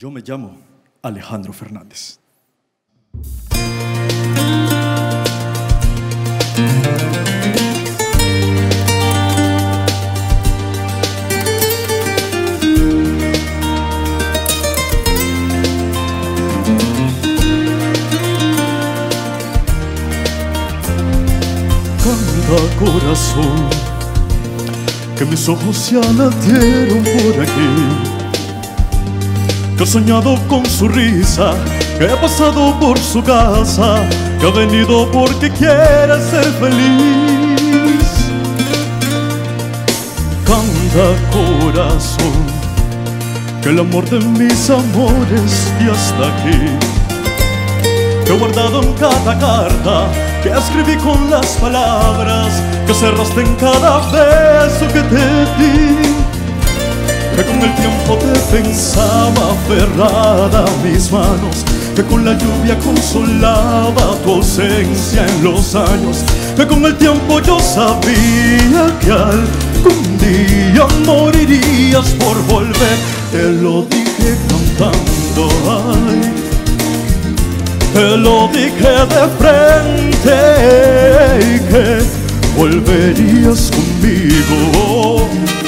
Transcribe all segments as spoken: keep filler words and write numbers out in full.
Yo me llamo Alejandro Fernández. Canta, corazón, que mis ojos ya latieron por aquí, que he soñado con su risa, que he pasado por su casa, que ha venido porque quiere ser feliz. Canta, corazón, que el amor de mis amores ya está aquí, que he guardado en cada carta, que escribí con las palabras que cerraste en cada beso que te di, que con el tiempo te pensaba aferrada a mis manos, que con la lluvia consolaba tu ausencia en los años, que con el tiempo yo sabía que algún día morirías por volver. Te lo dije cantando, ay, te lo dije de frente, y que volverías conmigo.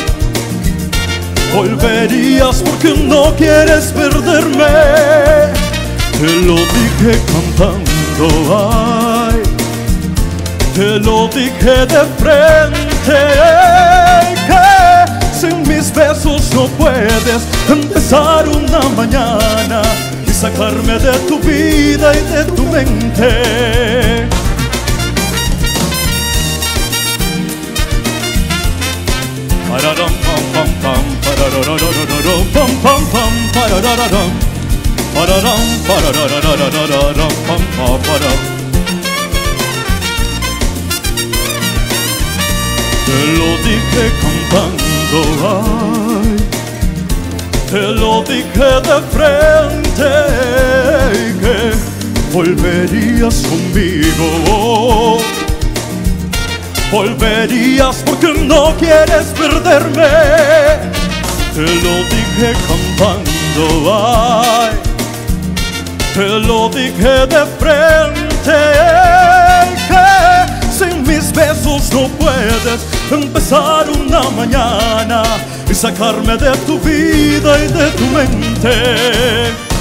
Volverías porque no quieres perderme. Te lo dije cantando, ay, te lo dije de frente, que sin mis besos no puedes empezar una mañana y sacarme de tu vida y de tu mente. Pararam, pam, pam, pam, pararararararam, pam, pam, pam, pararararam, pararam, pararararararam, pam, pam, param. Te lo dije cantando, ay, te lo dije de frente, que volverías conmigo. Volverías porque no quieres perderme. Te lo dije cantando, ay, te lo dije de frente, que sin mis besos no puedes empezar una mañana y sacarme de tu vida y de tu mente.